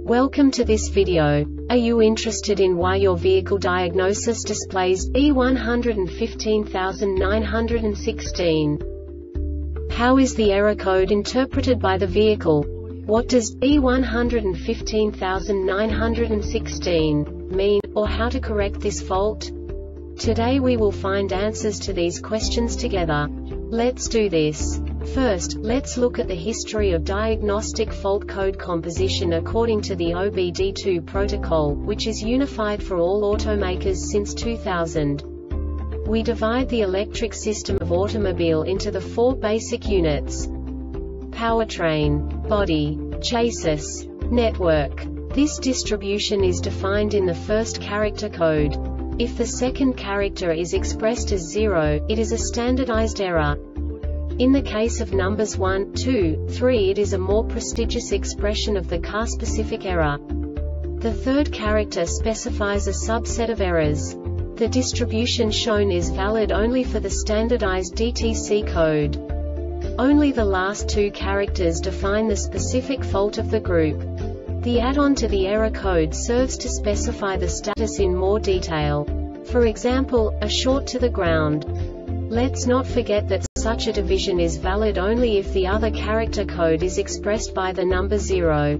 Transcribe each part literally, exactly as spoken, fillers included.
Welcome to this video. Are you interested in why your vehicle diagnosis displays E one hundred fifteen thousand nine hundred sixteen? How is the error code interpreted by the vehicle? What does E one hundred fifteen thousand nine hundred sixteen mean, or how to correct this fault? Today we will find answers to these questions together. Let's do this. First, let's look at the history of diagnostic fault code composition according to the O B D two protocol, which is unified for all automakers since two thousand. We divide the electric system of automobile into the four basic units: powertrain, body, chassis, network. This distribution is defined in the first character code. If the second character is expressed as zero, it is a standardized error. In the case of numbers one, two, three, it is a more prestigious expression of the car-specific error. The third character specifies a subset of errors. The distribution shown is valid only for the standardized D T C code. Only the last two characters define the specific fault of the group. The add-on to the error code serves to specify the status in more detail. For example, a short to the ground. Let's not forget that such a division is valid only if the other character code is expressed by the number zero.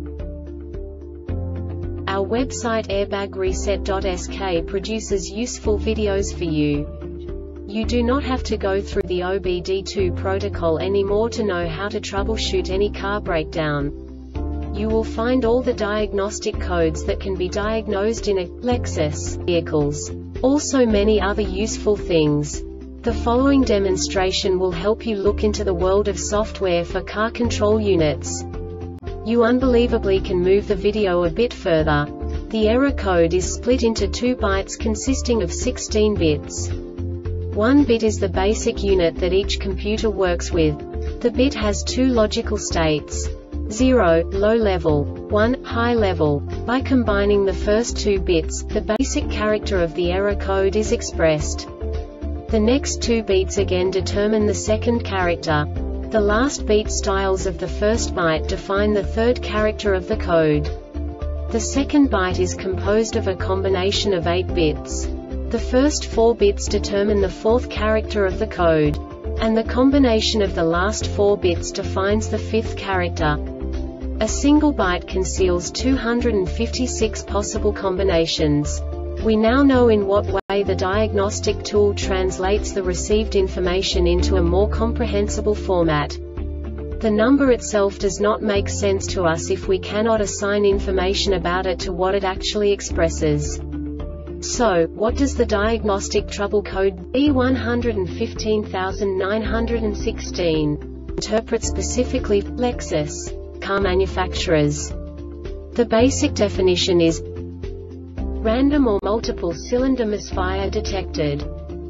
Our website airbag reset dot S K produces useful videos for you. You do not have to go through the O B D two protocol anymore to know how to troubleshoot any car breakdown. You will find all the diagnostic codes that can be diagnosed in a Lexus vehicles. Also many other useful things. The following demonstration will help you look into the world of software for car control units. You unbelievably can move the video a bit further. The error code is split into two bytes consisting of sixteen bits. One bit is the basic unit that each computer works with. The bit has two logical states: zero, low level, one, high level. By combining the first two bits, the basic character of the error code is expressed. The next two beats again determine the second character. The last beat styles of the first byte define the third character of the code. The second byte is composed of a combination of eight bits. The first four bits determine the fourth character of the code. And the combination of the last four bits defines the fifth character. A single byte conceals two hundred fifty-six possible combinations. We now know in what way the diagnostic tool translates the received information into a more comprehensible format. The number itself does not make sense to us if we cannot assign information about it to what it actually expresses. So, what does the diagnostic trouble code E one hundred fifteen thousand nine hundred sixteen interpret specifically for Lexus car manufacturers? The basic definition is random or multiple cylinder misfire detected.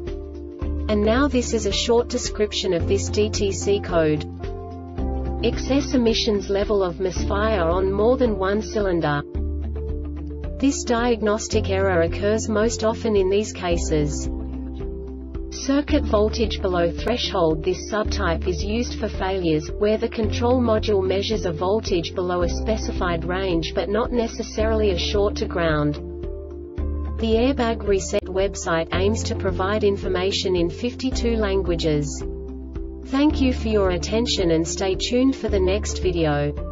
And now this is a short description of this D T C code. Excess emissions level of misfire on more than one cylinder. This diagnostic error occurs most often in these cases: circuit voltage below threshold. This subtype is used for failures where the control module measures a voltage below a specified range but not necessarily a short to ground. The Airbag Reset website aims to provide information in fifty-two languages. Thank you for your attention and stay tuned for the next video.